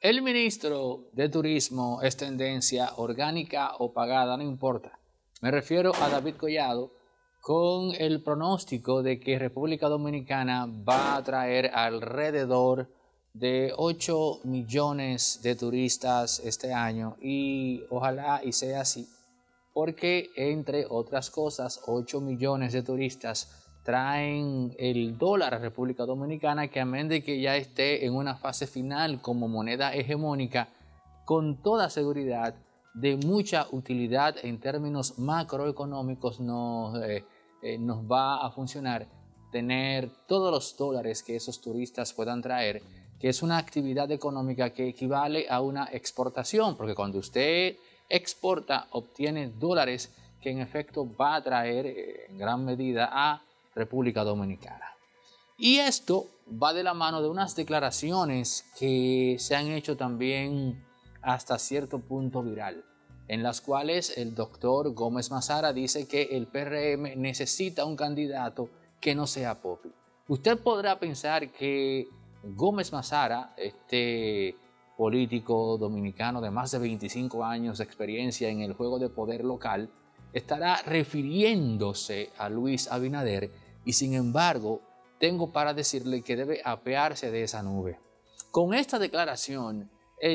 El ministro de Turismo es tendencia orgánica o pagada, no importa. Me refiero a David Collado con el pronóstico de que República Dominicana va a traer alrededor de 8 millones de turistas este año y ojalá y sea así, porque entre otras cosas 8 millones de turistas traen el dólar a República Dominicana, que a menos de que ya esté en una fase final como moneda hegemónica, con toda seguridad de mucha utilidad en términos macroeconómicos nos va a funcionar tener todos los dólares que esos turistas puedan traer, que es una actividad económica que equivale a una exportación, porque cuando usted exporta obtiene dólares que en efecto va a traer en gran medida a República Dominicana. Y esto va de la mano de unas declaraciones que se han hecho también hasta cierto punto viral, en las cuales el doctor Gómez Mazara dice que el PRM necesita un candidato que no sea Popi. Usted podrá pensar que Gómez Mazara, este político dominicano de más de 25 años de experiencia en el juego de poder local, estará refiriéndose a Luis Abinader, y sin embargo tengo para decirle que debe apearse de esa nube. Con esta declaración,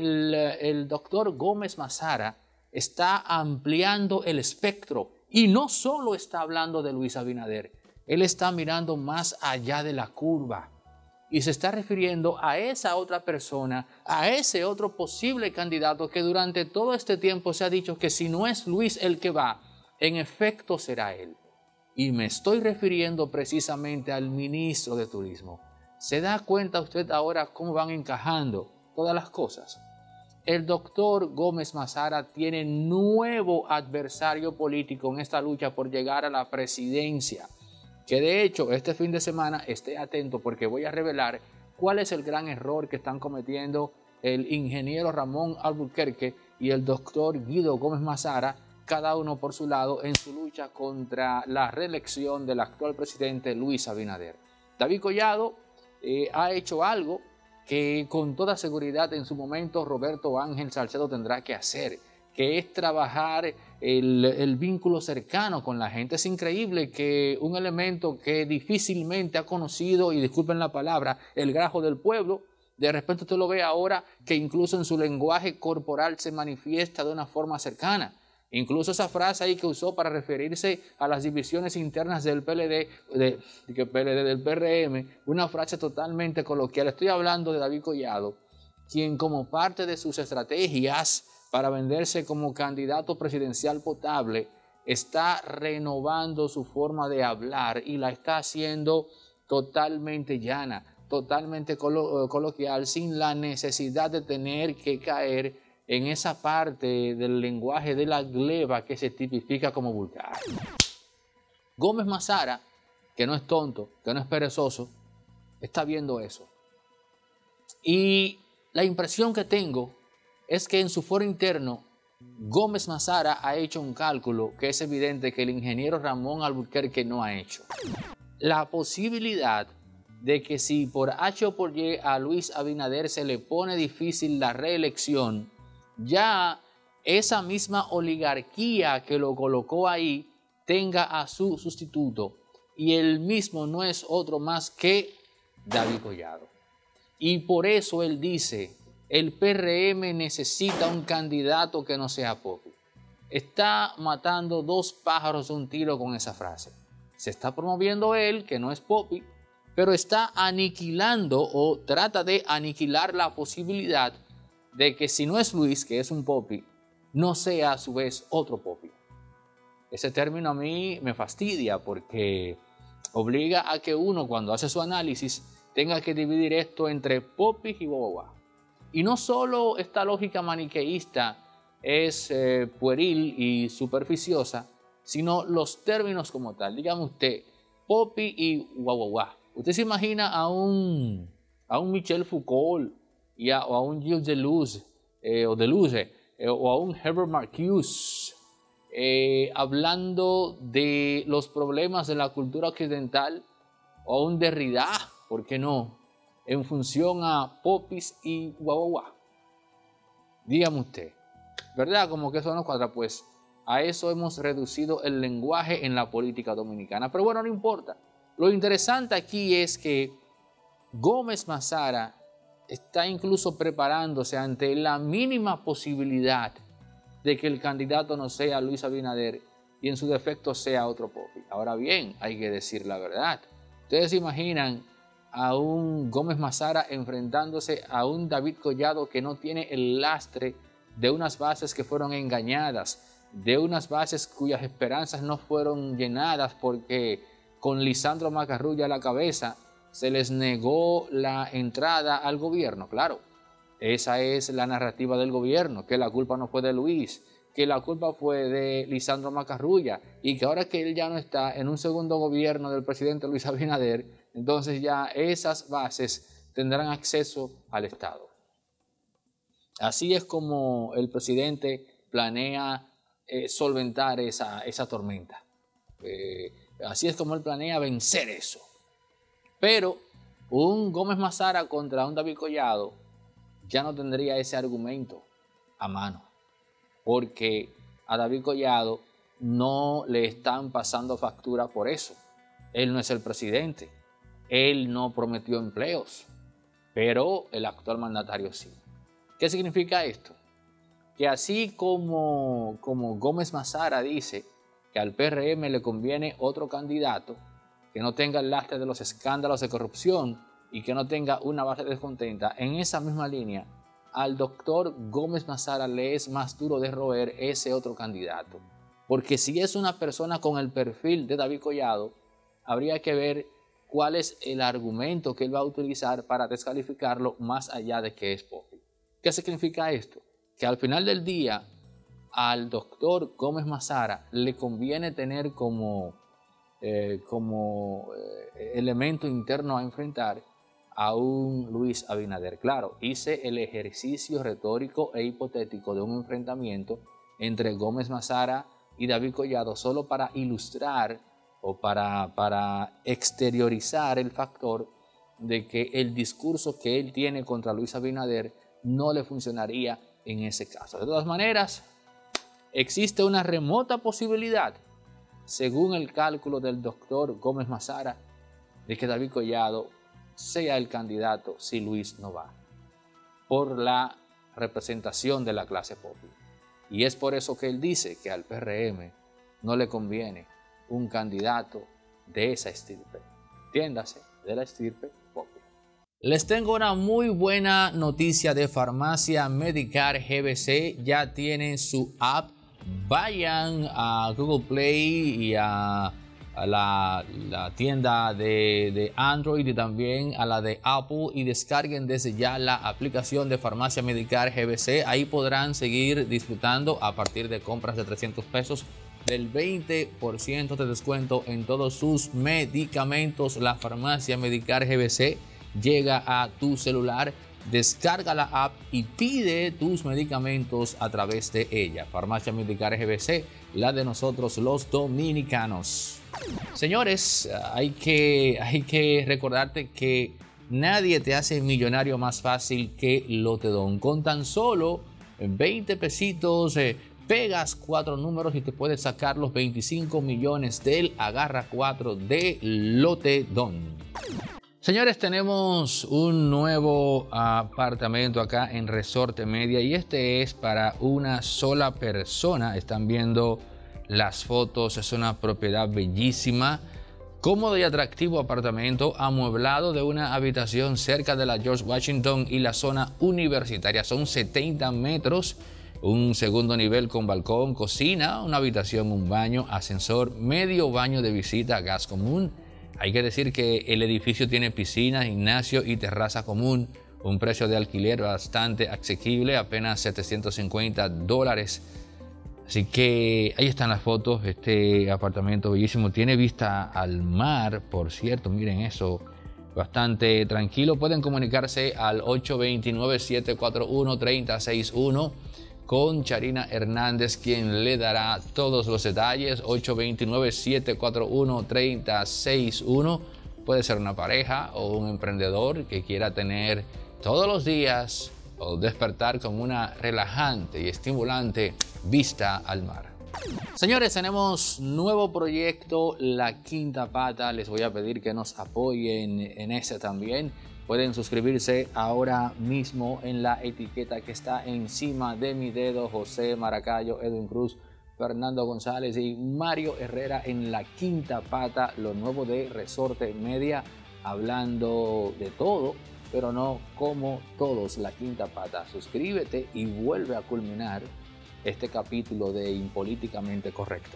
el doctor Gómez Mazara está ampliando el espectro y no solo está hablando de Luis Abinader, él está mirando más allá de la curva y se está refiriendo a esa otra persona, a ese otro posible candidato que durante todo este tiempo se ha dicho que si no es Luis el que va, en efecto será él. Y me estoy refiriendo precisamente al ministro de Turismo. ¿Se da cuenta usted ahora cómo van encajando todas las cosas? El doctor Gómez Mazara tiene nuevo adversario político en esta lucha por llegar a la presidencia. Que de hecho este fin de semana esté atento porque voy a revelar cuál es el gran error que están cometiendo el ingeniero Ramón Albuquerque y el doctor Guido Gómez Mazara, cada uno por su lado en su lucha contra la reelección del actual presidente Luis Abinader. David Collado ha hecho algo que con toda seguridad en su momento Roberto Ángel Salcedo tendrá que hacer, que es trabajar el vínculo cercano con la gente. Es increíble que un elemento que difícilmente ha conocido, y disculpen la palabra, el grajo del pueblo, de repente usted lo ve ahora que incluso en su lenguaje corporal se manifiesta de una forma cercana. Incluso esa frase ahí que usó para referirse a las divisiones internas del del PRM, una frase totalmente coloquial. Estoy hablando de David Collado, quien como parte de sus estrategias para venderse como candidato presidencial potable, está renovando su forma de hablar y la está haciendo totalmente llana, totalmente coloquial, sin la necesidad de tener que caer en esa parte del lenguaje de la gleba que se tipifica como vulgar. Gómez Mazara, que no es tonto, que no es perezoso, está viendo eso. Y la impresión que tengo es que en su foro interno, Gómez Mazara ha hecho un cálculo que es evidente que el ingeniero Ramón Albuquerque no ha hecho. La posibilidad de que si por H o por Y a Luis Abinader se le pone difícil la reelección, ya esa misma oligarquía que lo colocó ahí tenga a su sustituto, y el mismo no es otro más que David Collado. Y por eso él dice, el PRM necesita un candidato que no sea Popi. Está matando dos pájaros de un tiro con esa frase. Se está promoviendo él, que no es Popi, pero está aniquilando o trata de aniquilar la posibilidad de que si no es Luis, que es un Popi, no sea a su vez otro Popi. Ese término a mí me fastidia porque obliga a que uno, cuando hace su análisis, tenga que dividir esto entre Popi y guaguaguá. Y no solo esta lógica maniqueísta es pueril y superficiosa, sino los términos como tal. Dígame usted, Popi y guaguaguá. Usted se imagina a un Michel Foucault o a un Gilles Deleuze, o a un Herbert Marcuse, hablando de los problemas de la cultura occidental, o a un Derrida, ¿por qué no?, en función a popis y guaguaguá. Dígame usted, ¿verdad? Como que eso no cuadra. Pues a eso hemos reducido el lenguaje en la política dominicana. Pero bueno, no importa. Lo interesante aquí es que Gómez Mazara está incluso preparándose ante la mínima posibilidad de que el candidato no sea Luis Abinader y en su defecto sea otro Popi. Ahora bien, hay que decir la verdad. Ustedes se imaginan a un Gómez Mazara enfrentándose a un David Collado que no tiene el lastre de unas bases que fueron engañadas, de unas bases cuyas esperanzas no fueron llenadas porque con Lisandro Macarrulla a la cabeza se les negó la entrada al gobierno. Claro, esa es la narrativa del gobierno, que la culpa no fue de Luis, que la culpa fue de Lisandro Macarrulla y que ahora que él ya no está en un segundo gobierno del presidente Luis Abinader, entonces ya esas bases tendrán acceso al Estado. Así es como el presidente planea solventar esa tormenta. Así es como él planea vencer eso. Pero un Gómez Mazara contra un David Collado ya no tendría ese argumento a mano, porque a David Collado no le están pasando factura por eso. Él no es el presidente, él no prometió empleos, pero el actual mandatario sí. ¿Qué significa esto? Que así como Gómez Mazara dice que al PRM le conviene otro candidato que no tenga el lastre de los escándalos de corrupción y que no tenga una base descontenta, en esa misma línea, al doctor Gómez Mazara le es más duro de roer ese otro candidato. Porque si es una persona con el perfil de David Collado, habría que ver cuál es el argumento que él va a utilizar para descalificarlo más allá de que es Popi. ¿Qué significa esto? Que al final del día, al doctor Gómez Mazara le conviene tener como elemento interno a enfrentar a un Luis Abinader. Claro, hice el ejercicio retórico e hipotético de un enfrentamiento entre Gómez Mazara y David Collado solo para ilustrar o para exteriorizar el factor de que el discurso que él tiene contra Luis Abinader no le funcionaría en ese caso. De todas maneras, existe una remota posibilidad, según el cálculo del doctor Gómez Mazara, de que David Collado sea el candidato si Luis no va, por la representación de la clase Popi. Y es por eso que él dice que al PRM no le conviene un candidato de esa estirpe, entiéndase, de la estirpe Popi. Les tengo una muy buena noticia de Farmacia Medicare GBC. Ya tienen su app. Vayan a Google Play y a la tienda de Android y también a la de Apple y descarguen desde ya la aplicación de Farmacia Medicare GBC. Ahí podrán seguir disfrutando a partir de compras de 300 pesos del 20% de descuento en todos sus medicamentos. La Farmacia Medicare GBC llega a tu celular. Descarga la app y pide tus medicamentos a través de ella. Farmacia Medicare GBC, la de nosotros los dominicanos. Señores, hay que recordarte que nadie te hace millonario más fácil que Lotedom. Con tan solo 20 pesitos pegas 4 números y te puedes sacar los 25 millones del Agarra 4 de Lotedom. Señores, tenemos un nuevo apartamento acá en Resorte Media y este es para una sola persona. Están viendo las fotos, es una propiedad bellísima, cómodo y atractivo apartamento amueblado de una habitación cerca de la George Washington y la zona universitaria. Son 70 metros, un segundo nivel con balcón, cocina, una habitación, un baño, ascensor, medio baño de visita, gas común. Hay que decir que el edificio tiene piscina, gimnasio y terraza común. Un precio de alquiler bastante asequible, apenas $750. Así que ahí están las fotos. Este apartamento bellísimo. Tiene vista al mar, por cierto. Miren eso. Bastante tranquilo. Pueden comunicarse al 829-741-3061 con Charina Hernández, quien le dará todos los detalles. 829-741-3061. Puede ser una pareja o un emprendedor que quiera tener todos los días o despertar con una relajante y estimulante vista al mar. Señores, tenemos nuevo proyecto, La Quinta Pata. Les voy a pedir que nos apoyen en este también. Pueden suscribirse ahora mismo en la etiqueta que está encima de mi dedo: José Maracayo, Edwin Cruz, Fernando González y Mario Herrera en La Quinta Pata, lo nuevo de Resorte Media, hablando de todo, pero no como todos. La Quinta Pata. Suscríbete y vuelve a culminar este capítulo de Impolíticamente Correcto.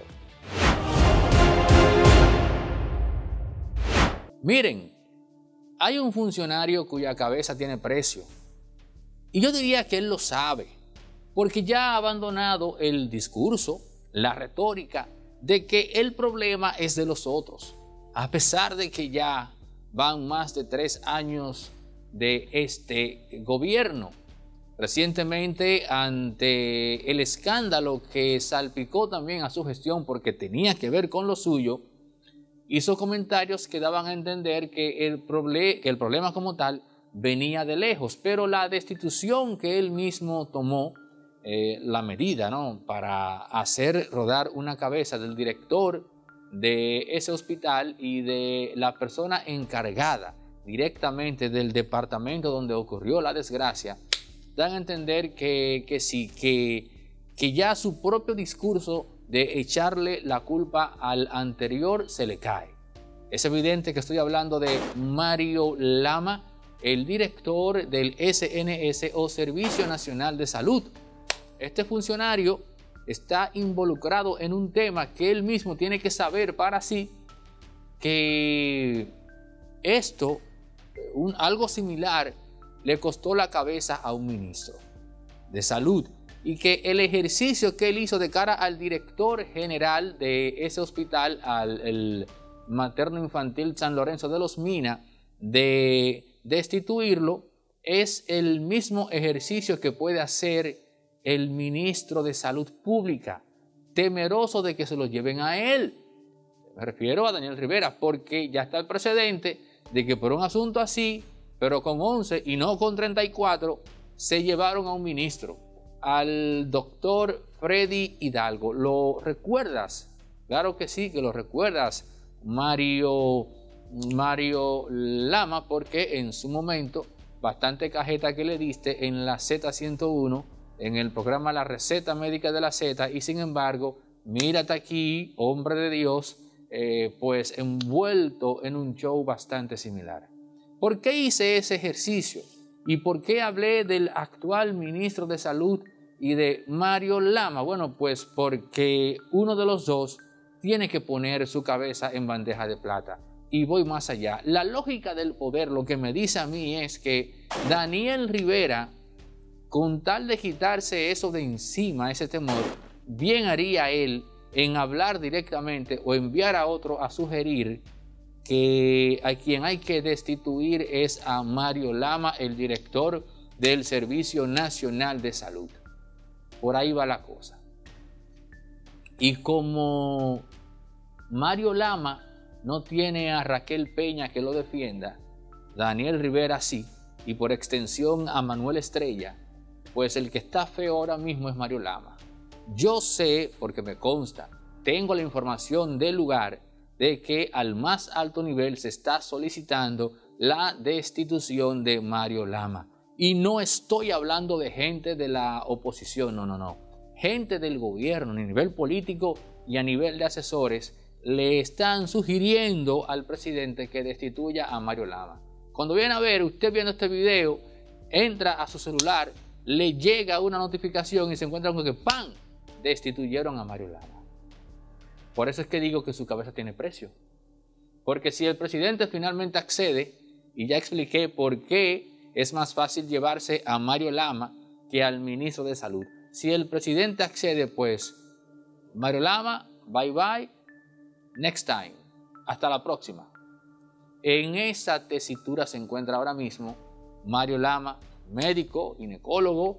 Miren, hay un funcionario cuya cabeza tiene precio. Y yo diría que él lo sabe, porque ya ha abandonado el discurso, la retórica de que el problema es de los otros. A pesar de que ya van más de 3 años de este gobierno. Recientemente, ante el escándalo que salpicó también a su gestión porque tenía que ver con lo suyo, hizo comentarios que daban a entender que el problema como tal venía de lejos, pero la destitución que él mismo tomó, la medida, ¿no?, para hacer rodar una cabeza del director de ese hospital y de la persona encargada directamente del departamento donde ocurrió la desgracia, dan a entender que ya su propio discurso de echarle la culpa al anterior se le cae. Es evidente que estoy hablando de Mario Lama, el director del SNS o Servicio Nacional de Salud. Este funcionario está involucrado en un tema que él mismo tiene que saber para sí, que esto, algo similar, le costó la cabeza a un ministro de salud, y que el ejercicio que él hizo de cara al director general de ese hospital, el materno infantil San Lorenzo de los Mina, de destituirlo, es el mismo ejercicio que puede hacer el ministro de Salud Pública, temeroso de que se lo lleven a él. Me refiero a Daniel Rivera, porque ya está el precedente de que por un asunto así, pero con 11 y no con 34, se llevaron a un ministro, al doctor Freddy Hidalgo. ¿Lo recuerdas? Claro que sí, que lo recuerdas, Mario Lama, porque en su momento, bastante cajeta que le diste en la Z101, en el programa La Receta Médica de la Z, y sin embargo, mírate aquí, hombre de Dios, pues envuelto en un show bastante similar. ¿Por qué hice ese ejercicio? ¿Y por qué hablé del actual ministro de Salud y de Mario Lama? Bueno, pues porque uno de los dos tiene que poner su cabeza en bandeja de plata. Y voy más allá. La lógica del poder lo que me dice a mí es que Daniel Rivera, con tal de quitarse eso de encima, ese temor, bien haría él en hablar directamente o enviar a otro a sugerir que a quien hay que destituir es a Mario Lama, el director del Servicio Nacional de Salud. Por ahí va la cosa. Y como Mario Lama no tiene a Raquel Peña que lo defienda, Daniel Rivera sí, y por extensión a Manuel Estrella, pues el que está feo ahora mismo es Mario Lama. Yo sé, porque me consta, tengo la información del lugar, de que al más alto nivel se está solicitando la destitución de Mario Lama. Y no estoy hablando de gente de la oposición, no. Gente del gobierno, a nivel político y a nivel de asesores, le están sugiriendo al presidente que destituya a Mario Lama. Cuando viene a ver, usted viendo este video, entra a su celular, le llega una notificación y se encuentra con que ¡pam!, destituyeron a Mario Lama. Por eso es que digo que su cabeza tiene precio. Porque si el presidente finalmente accede, y ya expliqué por qué es más fácil llevarse a Mario Lama que al ministro de Salud. Si el presidente accede, pues Mario Lama, bye bye, next time, hasta la próxima. En esa tesitura se encuentra ahora mismo Mario Lama, médico, ginecólogo,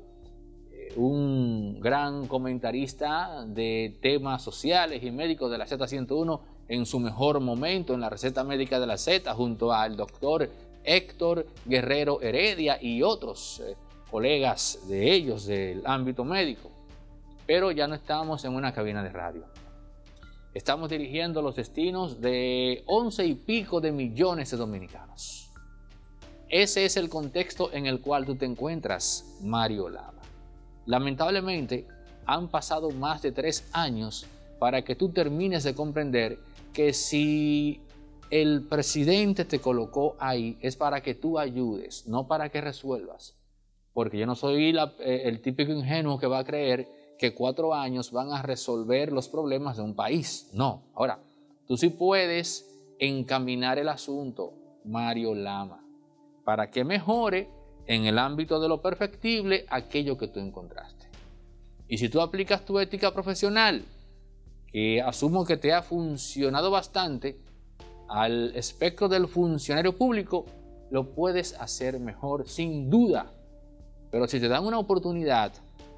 un gran comentarista de temas sociales y médicos de la Z101 en su mejor momento en la Receta Médica de la Z, junto al doctor Héctor Guerrero Heredia y otros colegas de ellos del ámbito médico, pero ya no estamos en una cabina de radio. Estamos dirigiendo los destinos de 11 y pico de millones de dominicanos. Ese es el contexto en el cual tú te encuentras, Mario Lama. Lamentablemente, han pasado más de 3 años para que tú termines de comprender que si el presidente te colocó ahí es para que tú ayudes, no para que resuelvas. Porque yo no soy el típico ingenuo que va a creer que 4 años van a resolver los problemas de un país. No. Ahora, tú sí puedes encaminar el asunto, Mario Lama, para que mejore en el ámbito de lo perfectible aquello que tú encontraste. Y si tú aplicas tu ética profesional, que asumo que te ha funcionado bastante, al espectro del funcionario público, lo puedes hacer mejor, sin duda. Pero si te dan una oportunidad,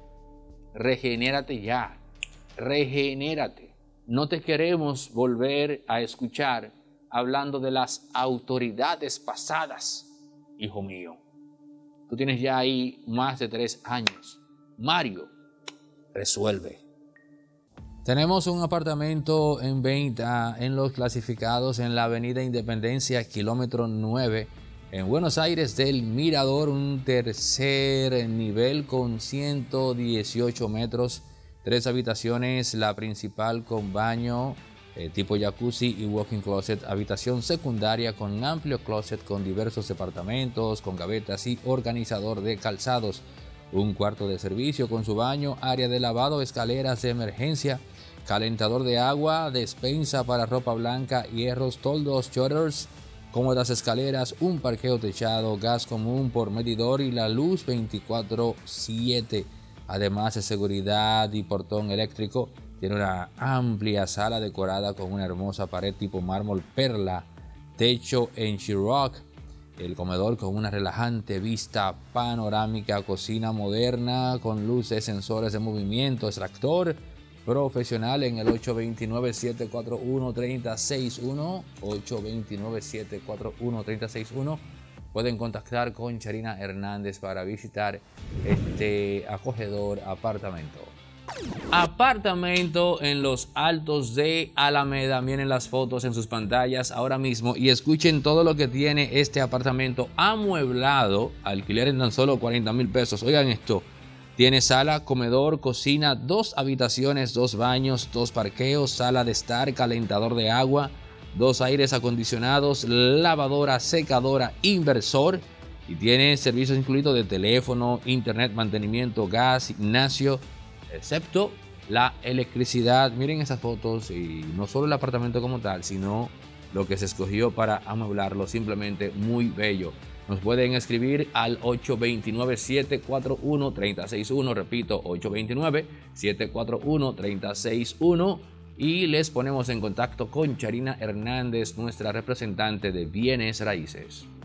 regenérate ya, regenérate. No te queremos volver a escuchar hablando de las autoridades pasadas, hijo mío. Tú tienes ya ahí más de 3 años. Mario, resuelve. Tenemos un apartamento en venta en Los Clasificados en la avenida Independencia, kilómetro 9, en Buenos Aires del Mirador, un tercer nivel con 118 metros, 3 habitaciones, la principal con baño tipo jacuzzi y walk-in closet, habitación secundaria con amplio closet con diversos departamentos, con gavetas y organizador de calzados, un cuarto de servicio con su baño, área de lavado, escaleras de emergencia, calentador de agua, despensa para ropa blanca, hierros, toldos, shutters, cómodas escaleras, un parqueo techado, gas común por medidor y la luz 24/7, además de seguridad y portón eléctrico. Tiene una amplia sala decorada con una hermosa pared tipo mármol perla, techo en Sheetrock, el comedor con una relajante vista panorámica, cocina moderna con luces, sensores de movimiento, extractor profesional en el 829-741-3061, 829-741-3061. Pueden contactar con Charina Hernández para visitar este acogedor apartamento. Apartamento en los Altos de Alameda. Miren las fotos en sus pantallas ahora mismo y escuchen todo lo que tiene este apartamento amueblado. Alquiler en tan solo 40,000 pesos. Oigan esto. Tiene sala, comedor, cocina, 2 habitaciones, 2 baños, 2 parqueos, sala de estar, calentador de agua, 2 aires acondicionados, lavadora, secadora, inversor. Y tiene servicios incluidos de teléfono, internet, mantenimiento, gas, gimnasio, excepto la electricidad. Miren esas fotos y no solo el apartamento como tal, sino lo que se escogió para amueblarlo, simplemente muy bello. Nos pueden escribir al 829-741-3061, repito, 829-741-3061 y les ponemos en contacto con Charina Hernández, nuestra representante de bienes raíces.